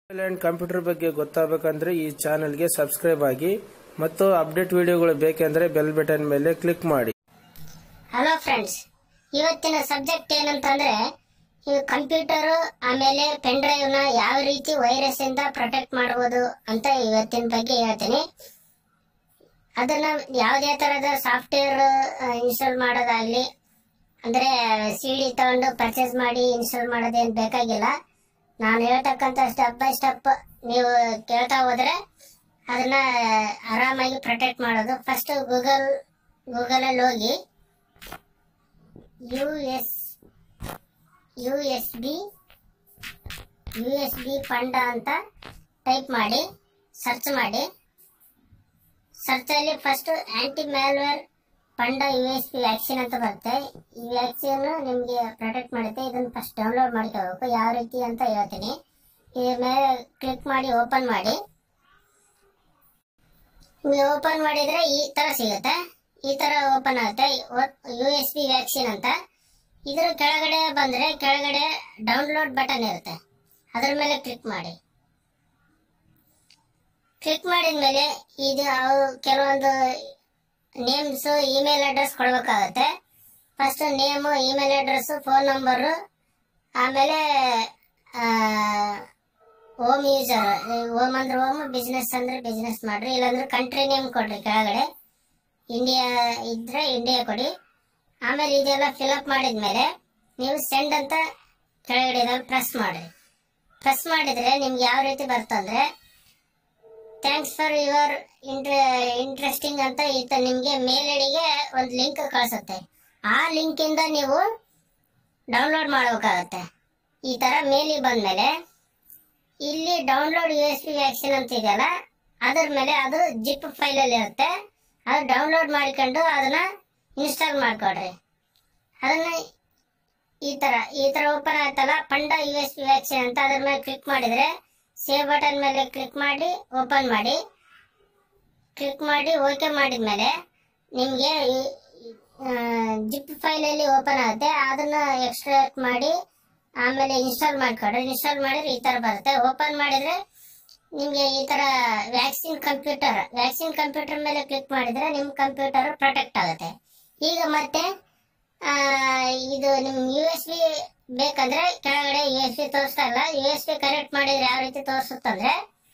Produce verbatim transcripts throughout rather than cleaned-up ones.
Mobile and computer ಬಗ್ಗೆ ಗೊತ್ತಾಗಬೇಕಂದ್ರೆ ಈ ಚಾನೆಲ್ಗೆ ಸಬ್ಸ್ಕ್ರೈಬ್ ಆಗಿ ಮತ್ತು ಅಪ್ಡೇಟ್ ವಿಡಿಯೋಗಳು ಬೇಕೆಂದ್ರೆ ಬೆಲ್ ಬಟನ್ ಮೇಲೆ ಕ್ಲಿಕ್ ಮಾಡಿ. ಹಲೋ ಫ್ರೆಂಡ್ಸ್, ಇವತ್ತಿನ ಸಬ್ಜೆಕ್ಟ್ ಏನಂತಂದ್ರೆ ಈ ಕಂಪ್ಯೂಟರ್ ಆಮೇಲೆ ಪೆನ್ ಡ್ರೈವ್ ನ ಯಾವ ರೀತಿ ವೈರಸ್ ಇಂದ ಪ್ರೊಟೆಕ್ಟ್ ಮಾಡಬಹುದು ಅಂತ ಇವತ್ತಿನ ಬಗ್ಗೆ ಹೇಳ್ತೀನಿ. ಅದನ್ನ ಯಾವುದೇ ತರಹದ ಸಾಫ್ಟ್ವೇರ್ ಇನ್ಸ್ಟಾಲ್ ಮಾಡೋದಾಗ್ಲಿ ಅಂದ್ರೆ ಸಿಡಿ ತಗೊಂಡು ಪರ್ಚೇಸ್ ಮಾಡಿ ಇನ್ಸ್ಟಾಲ್ ಮಾಡೋದೇನು ಬೇಕಾಗಿಲ್ಲ. ನಾನು ಹೇಳ್ತಕ್ಕಂಥ ಸ್ಟೆಪ್ ಬೈ ಸ್ಟೆಪ್ ನೀವು ಕೇಳ್ತಾ ಹೋದ್ರೆ ಅದನ್ನ ಆರಾಮಾಗಿ ಪ್ರೊಟೆಕ್ಟ್ ಮಾಡೋದು. ಫಸ್ಟ್ ಗೂಗಲ್ ಗೂಗಲ್ ಅಲ್ಲಿ ಹೋಗಿ U S U S B U S B Panda ಅಂತ ಟೈಪ್ ಮಾಡಿ ಸರ್ಚ್ ಮಾಡಿ. ಸರ್ಚ್ ಅಲ್ಲಿ first anti malware Panda U S B vaccine ಅಂತ ಬರುತ್ತೆ. ಈ ವ್ಯಾಕ್ಸಿನ್ ನಿಮ್ಗೆ ಪ್ರೊಟೆಕ್ಟ್ ಮಾಡುತ್ತೆ. ಇದನ್ನ ಫಸ್ಟ್ ಡೌನ್ಲೋಡ್ ಮಾಡ್ಕೋಬೇಕು. ಯಾವ ರೀತಿ ಅಂತ ಹೇಳ್ತೀನಿ. ಇದ್ರ ಮೇಲೆ ಕ್ಲಿಕ್ ಮಾಡಿ ಓಪನ್ ಮಾಡಿ. ನೀವು ಓಪನ್ ಮಾಡಿದ್ರೆ ಈ ತರ ಸಿಗುತ್ತೆ. ಈ ತರ ಓಪನ್ ಆಗುತ್ತೆ ಯು ಎಸ್ ಬಿ ವ್ಯಾಕ್ಸಿನ್ ಅಂತ. ಇದ್ರ ಕೆಳಗಡೆ ಬಂದ್ರೆ ಕೆಳಗಡೆ ಡೌನ್ಲೋಡ್ ಬಟನ್ ಇರುತ್ತೆ. ಅದ್ರ ಮೇಲೆ ಕ್ಲಿಕ್ ಮಾಡಿ. ಕ್ಲಿಕ್ ಮಾಡಿದ್ಮೇಲೆ ಇದು ಕೆಲವೊಂದು ನೇಮ್ಸ್ ಇಮೇಲ್ ಅಡ್ರೆಸ್ ಕೊಡ್ಬೇಕಾಗತ್ತೆ. First name, email address, phone number, ಆಮೇಲೆ ಹೋಮ್ ಯೂಸರ್. ಹೋಮ್ ಅಂದ್ರೆ ಹೋಮ್, ಬಿಸ್ನೆಸ್ ಅಂದ್ರೆ ಬಿಸ್ನೆಸ್ ಮಾಡ್ರಿ, ಇಲ್ಲಾಂದ್ರೆ ಕಂಟ್ರಿ ನೇಮ್ ಕೊಡ್ರಿ. ಕೆಳಗಡೆ ಇಂಡಿಯಾ ಇದ್ರೆ ಇಂಡಿಯಾ ಕೊಡಿ. ಆಮೇಲೆ ಇದೆಲ್ಲ ಫಿಲ್ಅಪ್ ಮಾಡಿದ್ಮೇಲೆ ನೀವು ಸೆಂಡ್ ಅಂತ ಕೆಳಗಡೆ ಪ್ರೆಸ್ ಮಾಡಿ. ಪ್ರೆಸ್ ಮಾಡಿದ್ರೆ ನಿಮ್ಗೆ ಯಾವ ರೀತಿ ಬರ್ತಂದ್ರೆ ಥ್ಯಾಂಕ್ಸ್ ಫಾರ್ ಯುವರ್ ಇಂಟ್ರೆಸ್ಟಿಂಗ್ ಅಂತ ಈತ ನಿಮ್ಗೆ ಮೇಲ್ ಐಡಿಗೆ ಒಂದು ಲಿಂಕ್ ಕಳಿಸುತ್ತೆ. ಆ ಲಿಂಕ್ ಇಂದ ನೀವು ಡೌನ್ಲೋಡ್ ಮಾಡಬೇಕಾಗತ್ತೆ. ಈ ತರ ಮೇಲಿಗೆ ಬಂದ್ಮೇಲೆ ಇಲ್ಲಿ download U S B vaccine ಅಂತ ಇದೆಯಲ್ಲ, ಅದ್ರ ಮೇಲೆ ಅದು ಜಿಪ್ ಫೈಲ್ ಅಲ್ಲಿ ಇರುತ್ತೆ. ಅದು ಡೌನ್ಲೋಡ್ ಮಾಡಿಕೊಂಡು ಅದನ್ನ ಇನ್ಸ್ಟಾಲ್ ಮಾಡ್ಕೊಡ್ರಿ. ಅದನ್ನ ಈ ತರ ಈ ತರ ಓಪನ್ ಆಯ್ತಲ್ಲ Panda U S B vaccine ಅಂತ, ಅದ್ರ ಮೇಲೆ ಕ್ಲಿಕ್ ಮಾಡಿದ್ರೆ ಸೇವ್ ಬಟನ್ ಮೇಲೆ ಕ್ಲಿಕ್ ಮಾಡಿ ಓಪನ್ ಮಾಡಿ. ಕ್ಲಿಕ್ ಮಾಡಿ ಓಕೆ ಮಾಡಿದ್ಮೇಲೆ ನಿಮ್ಗೆ ಜಿಪ್ ಫೈಲ್ ಅಲ್ಲಿ ಓಪನ್ ಆಗುತ್ತೆ. ಅದನ್ನ ಎಕ್ಸ್ಟ್ರಾಕ್ಟ್ ಮಾಡಿ ಆಮೇಲೆ ಇನ್ಸ್ಟಾಲ್ ಮಾಡ್ಕೊಡ್ರಿ. ಇನ್ಸ್ಟಾಲ್ ಮಾಡಿದ್ರೆ ಈ ತರ ಬರುತ್ತೆ. ಓಪನ್ ಮಾಡಿದ್ರೆ ನಿಮ್ಗೆ ಈ ತರ ವ್ಯಾಕ್ಸಿನ್ ಕಂಪ್ಯೂಟರ್ ವ್ಯಾಕ್ಸಿನ್ ಕಂಪ್ಯೂಟರ್ ಮೇಲೆ ಕ್ಲಿಕ್ ಮಾಡಿದ್ರೆ ನಿಮ್ ಕಂಪ್ಯೂಟರ್ ಪ್ರೊಟೆಕ್ಟ್ ಆಗುತ್ತೆ. ಈಗ ಮತ್ತೆ ಇದು ನಿಮ್ ಯು ಎಸ್ ಬಿ ಬೇಕಂದ್ರೆ ಕೆಳಗಡೆ ಯು ಎಸ್ ಬಿ ತೋರಿಸ್ತಾ ಇಲ್ಲ. ಯು ಎಸ್ ಬಿ ಕನೆಕ್ಟ್ ಮಾಡಿದ್ರೆ ಯಾವ ರೀತಿ ತೋರಿಸುತ್ತಂದ್ರೆ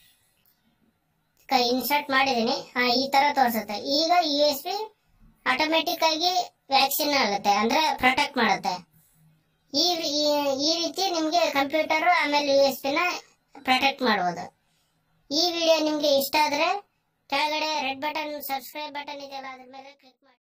ಇನ್ಸರ್ಟ್ ಮಾಡಿದೀನಿ, ಈ ತರ ತೋರಿಸುತ್ತೆ. ಈಗ ಯು ಎಸ್ ಬಿ ಆಟೋಮೆಟಿಕ್ ಆಗಿ ವ್ಯಾಕ್ಸಿನ್ ಆಗುತ್ತೆ, ಅಂದ್ರೆ ಪ್ರೊಟೆಕ್ಟ್ ಮಾಡುತ್ತೆ. ಈ ಈ ರೀತಿ ನಿಮ್ಗೆ ಕಂಪ್ಯೂಟರ್ ಆಮೇಲೆ ಯು ಎಸ್ ಬಿ ನ ಪ್ರೊಟೆಕ್ಟ್ ಮಾಡಬಹುದು. ಈ ವಿಡಿಯೋ ನಿಮ್ಗೆ ಇಷ್ಟ ಆದ್ರೆ ಕೆಳಗಡೆ ರೆಡ್ ಬಟನ್ ಸಬ್ಸ್ಕ್ರೈಬ್ ಬಟನ್ ಇದೆಯಲ್ಲ, ಅದ್ರ ಮೇಲೆ ಕ್ಲಿಕ್ ಮಾಡಿ.